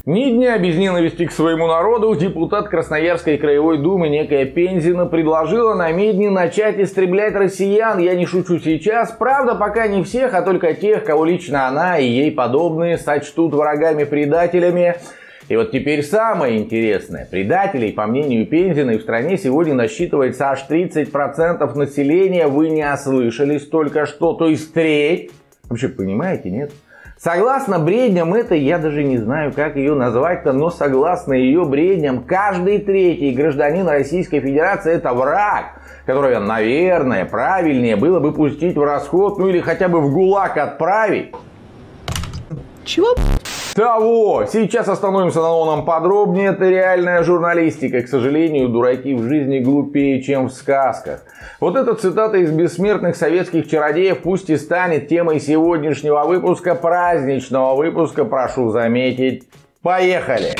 Ни дня без ненависти к своему народу депутат Красноярской краевой думы некая Пензина предложила на Медне начать истреблять россиян. Я не шучу сейчас. Правда, пока не всех, а только тех, кого лично она и ей подобные сочтут врагами-предателями. И вот теперь самое интересное. Предателей, по мнению Пензиной, в стране сегодня насчитывается аж 30% населения. Вы не ослышались только что, то есть треть. Вообще, понимаете, нет? Согласно бредням этой, я даже не знаю, как ее назвать-то, но согласно ее бредням, каждый третий гражданин Российской Федерации — это враг, которого, наверное, правильнее было бы пустить в расход, ну или хотя бы в ГУЛАГ отправить. Чего? Того! Сейчас остановимся на новом подробнее. Это реальная журналистика. К сожалению, дураки в жизни глупее, чем в сказках. Вот эта цитата из бессмертных советских чародеев пусть и станет темой сегодняшнего выпуска, праздничного выпуска, прошу заметить. Поехали!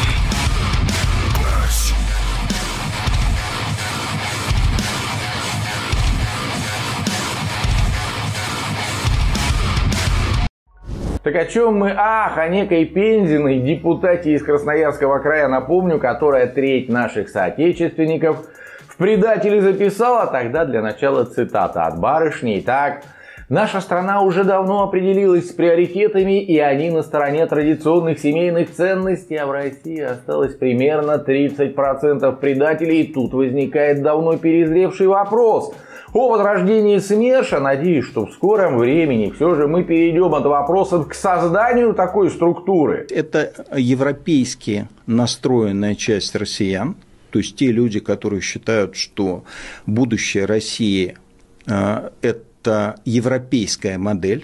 Так о чем мы? Ах, о некой Пензиной, депутате из Красноярского края, напомню, которая треть наших соотечественников в предатели записала. Тогда для начала цитата от барышни. Итак, наша страна уже давно определилась с приоритетами, и они на стороне традиционных семейных ценностей, а в России осталось примерно 30% предателей. И тут возникает давно перезревший вопрос о возрождении СМЕРШа. Надеюсь, что в скором времени все же мы перейдем от вопросов к созданию такой структуры. Это европейски настроенная часть россиян, то есть те люди, которые считают, что будущее России – это европейская модель.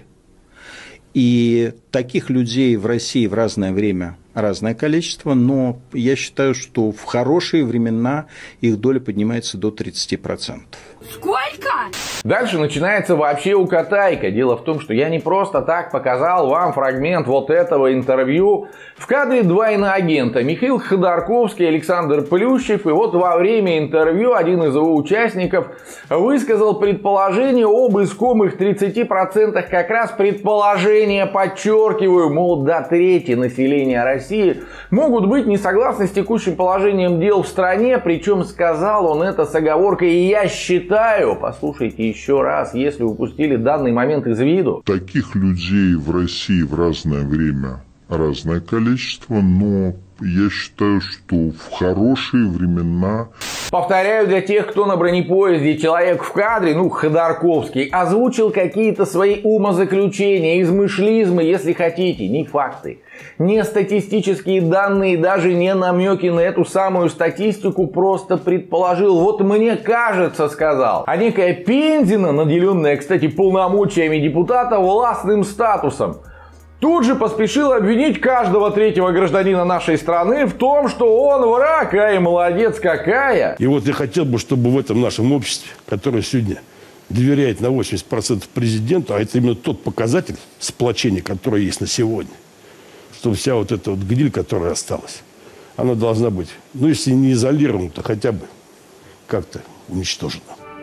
И таких людей в России в разное время разное количество, но я считаю, что в хорошие времена их доля поднимается до 30%. Сколько? Дальше начинается вообще укатайка. Дело в том, что я не просто так показал вам фрагмент вот этого интервью. В кадре два иноагента: Михаил Ходорковский и Александр Плющев. И вот во время интервью один из его участников высказал предположение об искомых 30%, как раз предположение, подчеркиваю, мол, до трети населения России могут быть не согласны с текущим положением дел в стране. Причем сказал он это с оговоркой «и я считаю». Послушайте еще раз, если упустили данный момент из виду. Таких людей в России в разное время разное количество, но я считаю, что в хорошие времена... Повторяю для тех, кто на бронепоезде, человек в кадре, Ходорковский, озвучил какие-то свои умозаключения, измышлизмы, если хотите, не факты, не статистические данные, даже не намеки на эту самую статистику, просто предположил. Вот мне кажется, сказал. А некая Пензина, наделенная, кстати, полномочиями депутата, властным статусом, тут же поспешил обвинить каждого третьего гражданина нашей страны в том, что он враг, ай, молодец какая. И вот я хотел бы, чтобы в этом нашем обществе, которое сегодня доверяет на 80% президенту, а это именно тот показатель сплочения, который есть на сегодня, чтобы вся вот эта вот гниль, которая осталась, она должна быть, если не изолирована, то хотя бы как-то уничтожена.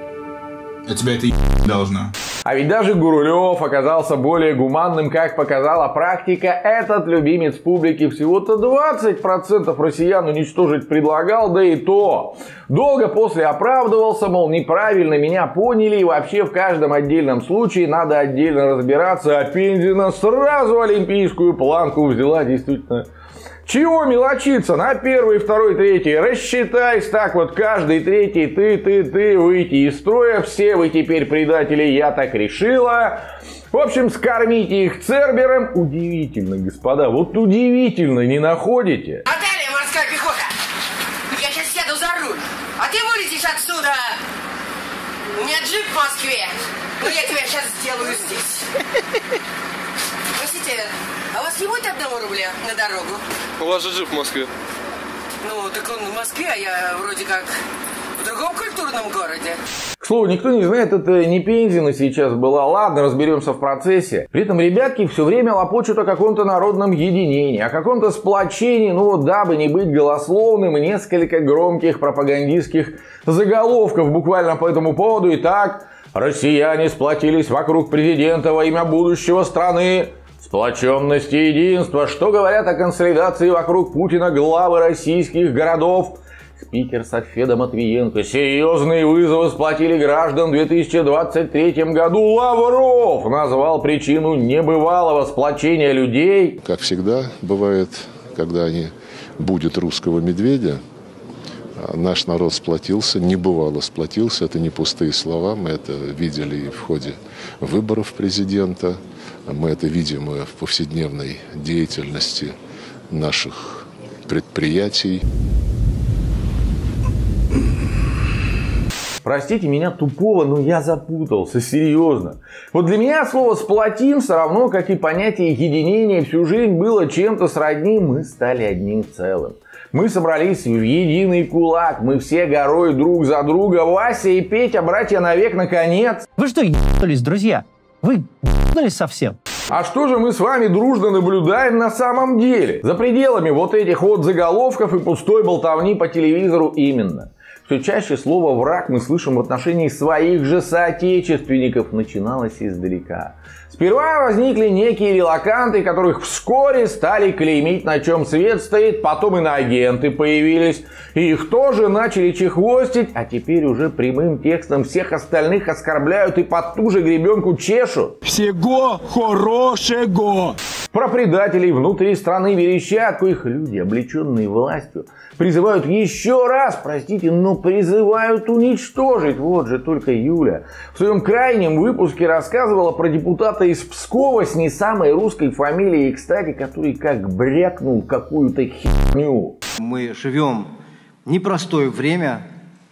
А тебя это должно. А ведь даже Гурулев оказался более гуманным, как показала практика. Этот любимец публики всего-то 20% россиян уничтожить предлагал, да и то. Долго после оправдывался, мол, неправильно меня поняли, и вообще в каждом отдельном случае надо отдельно разбираться. А Пензина сразу олимпийскую планку взяла, действительно. Чего мелочиться? На первый, второй, третий рассчитайся. Так вот, каждый третий, ты, выйти из строя. Все вы теперь предатели, я так решила. В общем, скормите их цербером. Удивительно, господа, вот удивительно, не находите? Наталья, морская пехота! Я сейчас сяду за руль, а ты вылетишь отсюда. У меня джип в Москве, но я тебя сейчас сделаю здесь. Простите, а у вас не будет 1 рубля на дорогу? У вас же джип в Москве. Ну, так он в Москве, а я вроде как в другом культурном городе. К слову, никто не знает, это не Пензина сейчас была. Ладно, разберемся в процессе. При этом ребятки все время лопочут о каком-то народном единении, о каком-то сплочении, дабы не быть голословным, и несколько громких пропагандистских заголовков буквально по этому поводу. Итак, россияне сплотились вокруг президента во имя будущего страны. Сплоченность и единство. Что говорят о консолидации вокруг Путина главы российских городов? Спикер Совфеда Матвиенко. Серьезные вызовы сплотили граждан в 2023 году. Лавров назвал причину небывалого сплочения людей. Как всегда бывает, когда будет русского медведя, наш народ сплотился, небывало сплотился. Это не пустые слова, мы это видели и в ходе выборов президента. Мы это видим и в повседневной деятельности наших предприятий. Простите меня тупого, но я запутался, серьезно. Вот для меня слово «сплотимся» равно, как и понятие единения, всю жизнь было чем-то сродни, мы стали одним целым. Мы собрались в единый кулак, мы все горой друг за друга, Вася и Петя, братья навек, наконец. Вы что, ебнулись, друзья? Вы ебнулись совсем? А что же мы с вами дружно наблюдаем на самом деле? За пределами вот этих вот заголовков и пустой болтовни по телевизору именно. Все чаще слово «враг» мы слышим в отношении своих же соотечественников. Начиналось издалека. Сперва возникли некие релоканты, которых вскоре стали клеймить, на чем свет стоит. Потом иноагенты появились. И их тоже начали чехвостить. А теперь уже прямым текстом всех остальных оскорбляют и под ту же гребенку чешут. Всего хорошего! Про предателей внутри страны верещат, коих люди, облеченные властью, призывают еще раз, простите, но призывают уничтожить. Вот же только Юля в своем крайнем выпуске рассказывала про депутата из Пскова с не самой русской фамилией, кстати, который как брякнул какую-то херню. Мы живем в непростое время,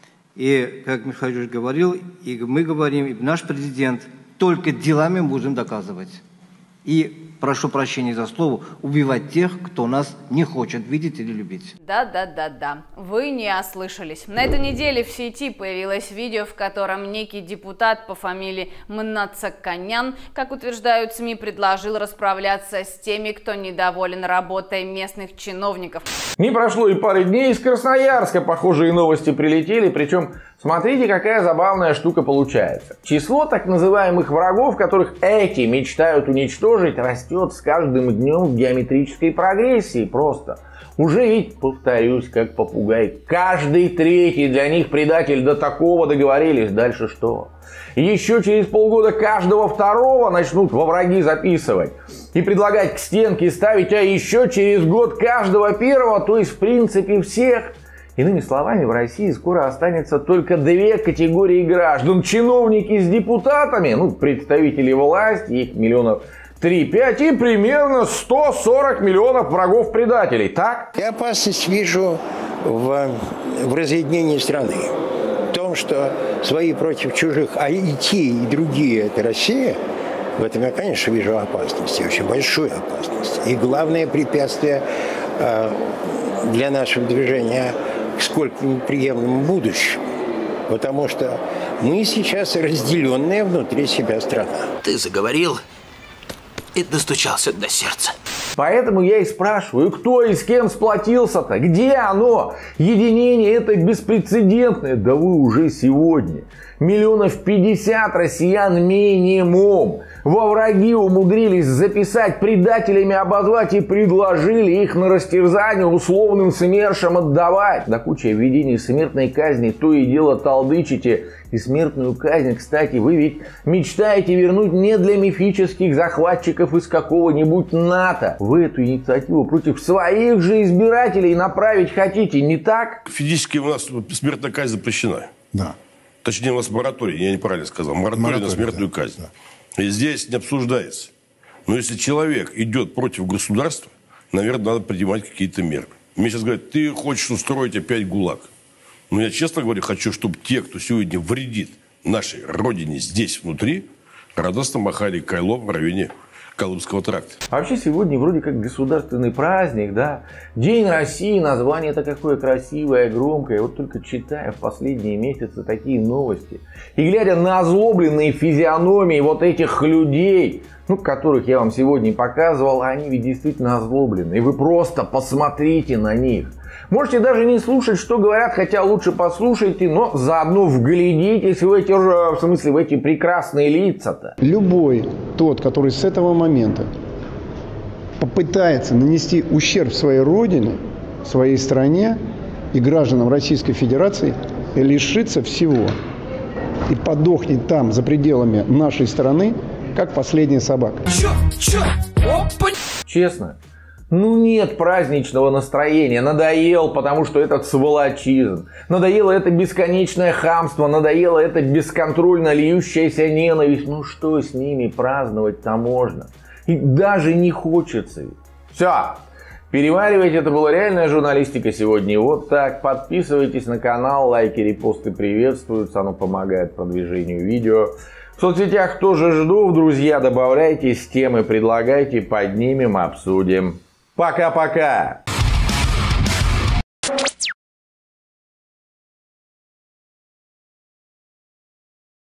и, как Михаил Юрьевич говорил, и мы говорим, и наш президент, только делами будем доказывать. И прошу прощения за слово, убивать тех, кто нас не хочет видеть или любить. Да, вы не ослышались. На этой неделе в сети появилось видео, в котором некий депутат по фамилии Мнацаканян, как утверждают СМИ, предложил расправляться с теми, кто недоволен работой местных чиновников. Не прошло и пары дней, из Красноярска похожие новости прилетели, причем смотрите, какая забавная штука получается. Число так называемых врагов, которых эти мечтают уничтожить, растет с каждым днем в геометрической прогрессии просто. Уже ведь, повторюсь, как попугай, каждый третий для них предатель, до такого договорились. Дальше что? Еще через полгода каждого второго начнут во враги записывать и предлагать к стенке ставить, а еще через год каждого первого, то есть в принципе всех. Иными словами, в России скоро останется только две категории граждан. Чиновники с депутатами, представители власти, их миллионов 3-5, и примерно 140 миллионов врагов-предателей, так? Я опасность вижу в разъединении страны. В том, что свои против чужих, а и те, и другие – это Россия. В этом я, конечно, вижу опасность, очень большую опасность. И главное препятствие для нашего движения к сколь-нибудь приемлемому будущему. Потому что мы сейчас разделенная внутри себя страна. Ты заговорил и достучался до сердца. Поэтому я и спрашиваю, кто и с кем сплотился-то? Где оно? Единение это беспрецедентное. Да вы уже сегодня. 50 миллионов россиян минимум во враги умудрились записать, предателями обозвать и предложили их на растерзание условным СМЕРШам отдавать. Да куча введений смертной казни, то и дело толдычите. И смертную казнь, кстати, вы ведь мечтаете вернуть не для мифических захватчиков из какого-нибудь НАТО. Вы эту инициативу против своих же избирателей направить хотите, не так? Физически у нас смертная казнь запрещена. Да. Точнее, у нас мораторий, я неправильно сказал. Мораторий на смертную казнь. Да. И здесь не обсуждается. Но если человек идет против государства, наверное, надо принимать какие-то меры. Мне сейчас говорят, ты хочешь устроить опять ГУЛАГ. Но я, честно говоря, хочу, чтобы те, кто сегодня вредит нашей родине здесь, внутри, радостно махали кайлом в районе Колымского тракта. Вообще сегодня вроде как государственный праздник, да? День России, название-то какое красивое, громкое. Вот только читая в последние месяцы такие новости и глядя на озлобленные физиономии вот этих людей, которых я вам сегодня показывал, они ведь действительно озлоблены. И вы просто посмотрите на них. Можете даже не слушать, что говорят, хотя лучше послушайте, но заодно вглядитесь в эти прекрасные лица-то. Любой тот, который с этого момента попытается нанести ущерб своей родине, своей стране и гражданам Российской Федерации, лишится всего. И подохнет там, за пределами нашей страны, как последняя собака. Честно? Ну нет праздничного настроения. Надоел, потому что этот сволочизм. Надоело это бесконечное хамство. Надоело это бесконтрольно льющаяся ненависть. Ну что с ними праздновать-то можно? И даже не хочется. Все. Переваривать, это была реальная журналистика сегодня. И вот так. Подписывайтесь на канал, лайки, репосты приветствуются. Оно помогает продвижению видео. В соцсетях тоже жду. Друзья, добавляйтесь, темы предлагайте, поднимем, обсудим. Пока-пока.